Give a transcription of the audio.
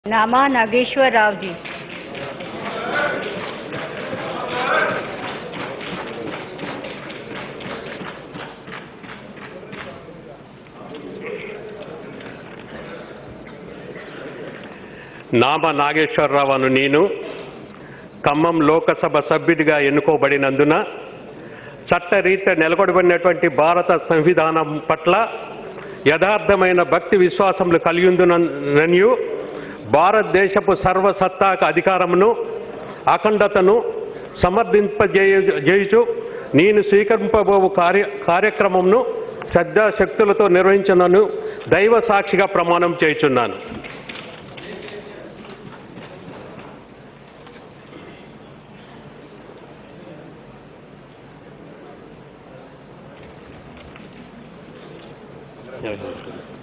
नामा नागेश्वर राव जी। నామ నాగేశ్వరరావు అను నేను ఖమ్మం లోకసభ సభ్యుడిగా ఎన్నుకోబడినందున చట్టరీత్యా నెలకొల్పబడినటువంటి భారత సంవిధానం పట్ల యథార్థమైన భక్తి విశ్వాసములు కలిగియుందుననియు భారతదేశపు సర్వసత్తాక అధికారమును అఖండతను సమర్థింపజేయుచు నేను స్వీకరింపబోవు కార్యక్రమమును శ్రద్ధాశక్తులతో నిర్వహించునను దైవ సాక్షిగా ప్రమాణం చేయుచున్నాను. Yeah.